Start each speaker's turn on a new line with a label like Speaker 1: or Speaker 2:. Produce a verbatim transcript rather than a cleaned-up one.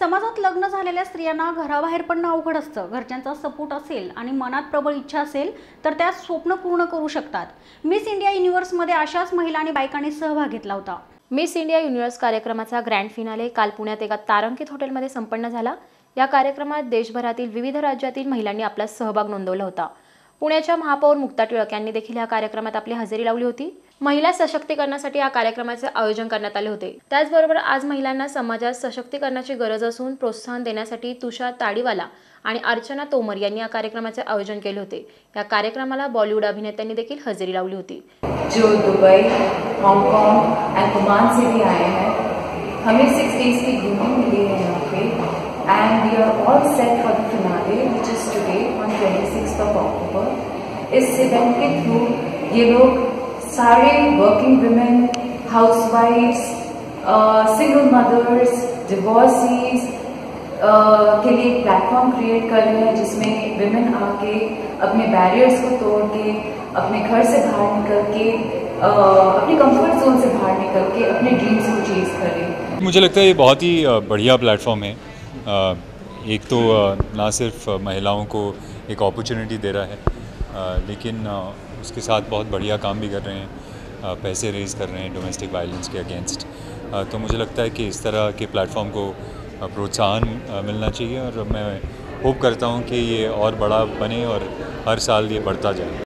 Speaker 1: समाजात लग्न झालेल्या स्त्रियांना घराबाहेर पडणं अवघड असतं। घरच्यांचा सपोर्ट असेल आणि मनात प्रबळ इच्छा असेल तर त्या स्वप्न पूर्ण करू शकतात। मिस इंडिया युनिव्हर्समध्ये अशाच महिला आणि बायकांनी सहभाग घेतला होता।
Speaker 2: मिस इंडिया युनिव्हर्स कार्यक्रमाचा ग्रँड फिनाले काल पुण्यात एका तारांकित हॉटेलमध्ये संपन्न झाला। या कार्यक्रमात देशभरातील विविध राज्यातील महिलांनी आपला सहभाग नोंदवला होता। पुण्याच्या महापौर मुक्ता टिळक यांनी देखील या कार्यक्रमात आपली हजेरी लावली होती। महिला सशक्तीकरणासाठी या कार्यक्रमाचे आयोजन करण्यात आले होते। त्याचबरोबर आज महिलांना समाजात सशक्तीकरणाची गरज असून प्रोत्साहन देण्यासाठी तुषार ताडीवाला आणि अर्चना तोमर यांनी या कार्यक्रमाचे आयोजन केले होते। या कार्यक्रमाला बॉलिवूड अभिनेत्यांनी देखील हजेरी लावली होती।
Speaker 3: जो दुबई, हांगकांग एंड ओमान से भी आए हैं। हमें सिक्स डेज की ग्रूमिंग मिली है यहाँ पे and we are all set for the finale which is today on twenty sixth of October. इस इवेंट के थ्रू ये लोग सारे वर्किंग वुमेन, हाउसवाइफ्स, सिंगल मदर्स, डिवोर्सीज के लिए एक प्लेटफॉर्म क्रिएट कर रहे हैं जिसमें विमेन आके अपने बैरियर्स को तोड़ के अपने घर से बाहर निकल के अपनी कंफर्ट जोन से बाहर निकल के अपने ड्रीम्स को चेज करें।
Speaker 4: मुझे लगता है ये बहुत ही बढ़िया प्लेटफॉर्म है। एक तो ना सिर्फ महिलाओं को एक अपॉर्चुनिटी दे रहा है लेकिन उसके साथ बहुत बढ़िया काम भी कर रहे हैं, पैसे रेज कर रहे हैं डोमेस्टिक वायलेंस के अगेंस्ट। तो मुझे लगता है कि इस तरह के प्लेटफॉर्म को प्रोत्साहन मिलना चाहिए और मैं होप करता हूं कि ये और बड़ा बने और हर साल ये बढ़ता जाए।